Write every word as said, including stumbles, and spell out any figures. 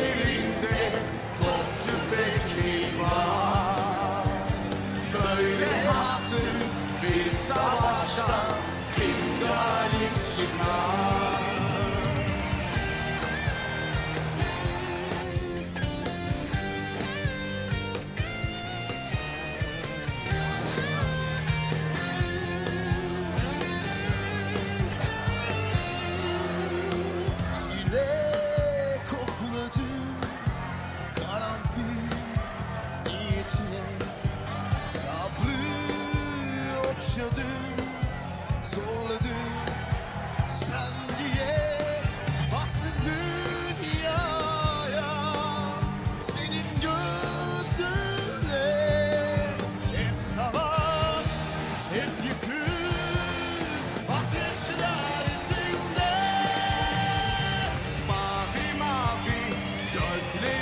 elinde top tüfek var. Böyle haksız bir savaşta kim galip çıkar? Yaşadım, zorladım sen diye baktım dünyaya senin gözünle. Hep savaş, hep yıkım, ateşler içinde. Mavi mavi gözlerim